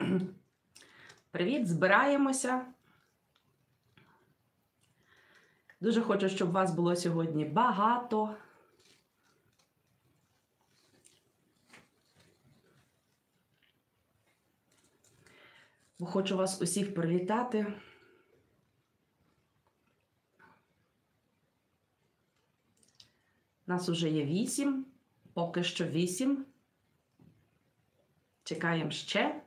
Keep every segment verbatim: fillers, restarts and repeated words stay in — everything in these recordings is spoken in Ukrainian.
Привіт, збираємося. Дуже хочу, щоб вас було сьогодні багато. Бо хочу вас усіх привітати. Нас уже є вісім, поки що вісім. Чекаємо ще.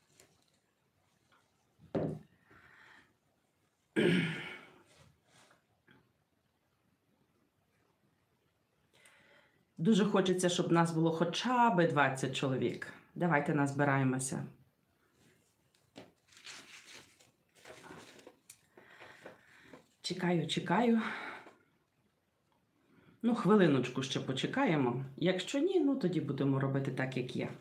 Дуже хочеться, щоб нас було хоча б двадцять чоловік. Давайте назбираємося. Чекаю, чекаю. Ну, хвилиночку ще почекаємо. Якщо ні, ну тоді будемо робити так, як є.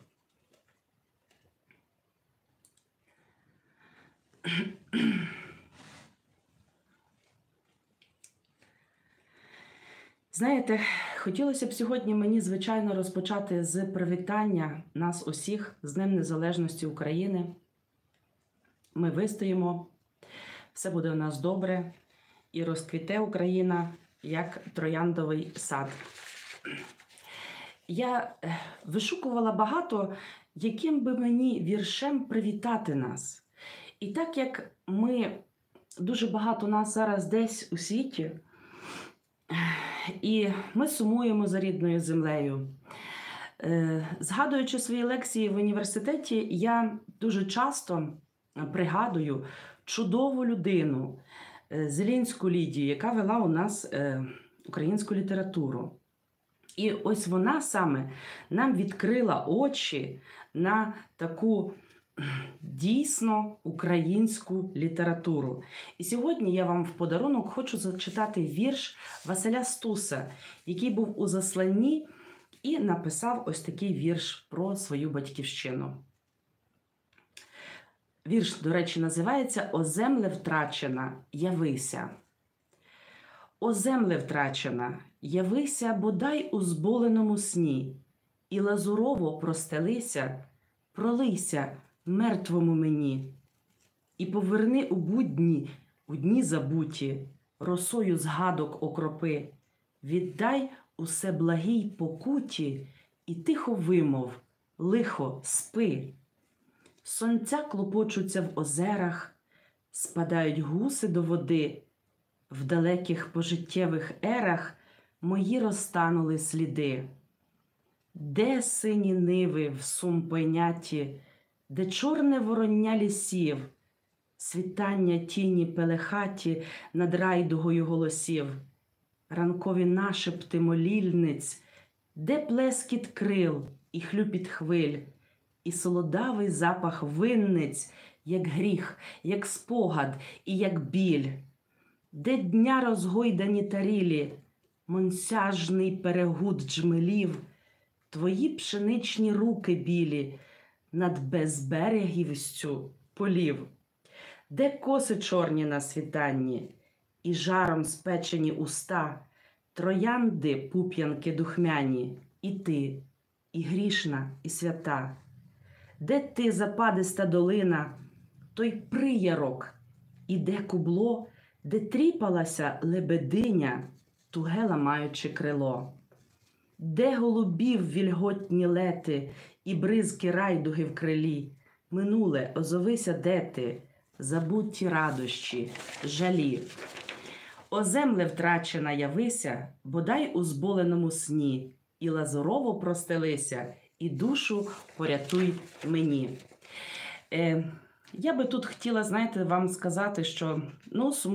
Знаєте, хотілося б сьогодні мені, звичайно, розпочати з привітання нас усіх з Днем Незалежності України. Ми вистоїмо, все буде у нас добре і розквіте Україна, як трояндовий сад. Я вишукувала багато, яким би мені віршем привітати нас. І так як ми, дуже багато нас зараз десь у світі, і ми сумуємо за рідною землею. Згадуючи свої лекції в університеті, я дуже часто пригадую чудову людину, Зелінську Лідію, яка вела у нас українську літературу. І ось вона саме нам відкрила очі на таку дійсно українську літературу. І сьогодні я вам в подарунок хочу зачитати вірш Василя Стуса, який був у засланні і написав ось такий вірш про свою батьківщину. Вірш, до речі, називається «О земле втрачена, явися». «О земле втрачена, явися, бодай у зболеному сні, і лазурово простелися, пролийся мертвому мені, і поверни у будні, у дні забуті, росою згадок окропи, віддай усе благій покуті, і тихо вимов, лихо, спи. Сонця клопочуться в озерах, спадають гуси до води, в далеких пожиттєвих ерах мої розтанули сліди. Де сині ниви в сум пойняті, де чорне вороння лісів, світання тіні пелехаті над райдугою голосів, ранкові нашепти молільниць, де плескіт крил і хлюпіт хвиль, і солодавий запах винниць, як гріх, як спогад і як біль, де дня розгойдані тарілі, монсяжний перегуд джмелів, твої пшеничні руки білі над безберегівістю полів, де коси чорні на світанні і жаром спечені уста, троянди пуп'янки духмяні, і ти, і грішна, і свята, де ти, западиста долина, той приярок, і де кубло, де тріпалася лебединя, туге ламаючи крило, де голубів вільготні лети і бризки райдуги в крилі, минуле, озовися, де ти, забутті радощі, жалі. О земле втрачена, явися, бодай у зболеному сні, і лазурово простелися, і душу порятуй мені. Е, я би тут хотіла, знаєте, вам сказати, що, ну,